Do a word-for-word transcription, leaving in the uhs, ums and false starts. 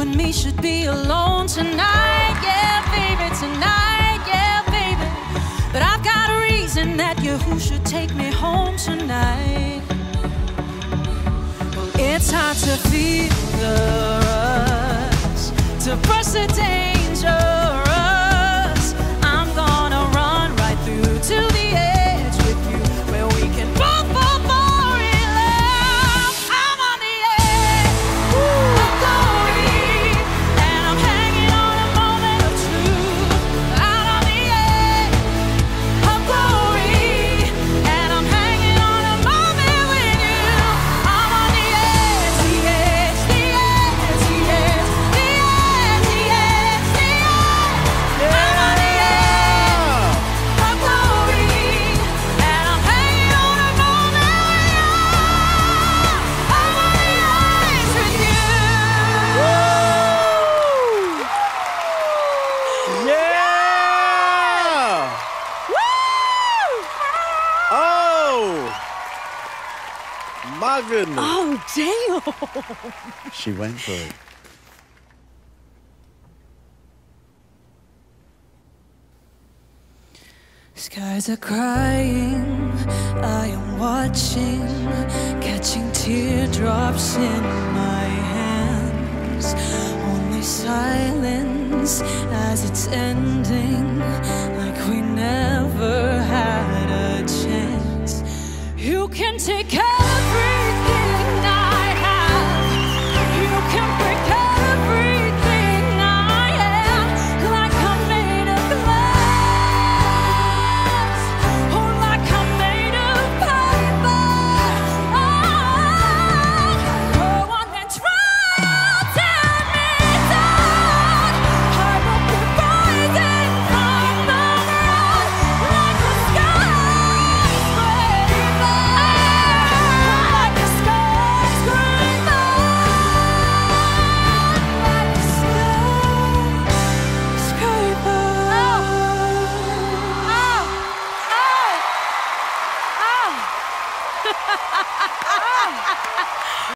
and me should be alone tonight. Yeah, baby, tonight. Yeah, baby. But I've got a reason that you're who should take me home tonight. Well, it's hard to feel the rush, to brush the dangerous. I'm gonna run right through to the edge with you, where we can both fall more in love. I'm on the edge of glory, and I'm hanging on a moment of truth. Out on the edge of glory, and I'm hanging on a moment with you. I'm on the edge, the edge, the edge, the edge, the edge, the edge, the edge. I'm on the edge of glory, and I'm hanging on a moment with you. I'm on the edge with you. Yeah! Oh! My goodness. Oh, damn. She went for it. Skies are crying, I am watching, catching teardrops in my hands. Only silence as it's ending, like we never had a chance. You can take care